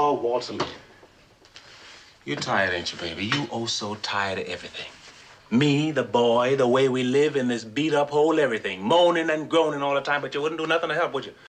dog waltzing me. You're tired, ain't you, baby? You oh so tired of everything. Me, the boy, the way we live in this beat-up hole, everything. Moaning and groaning all the time, but you wouldn't do nothing to help, would you?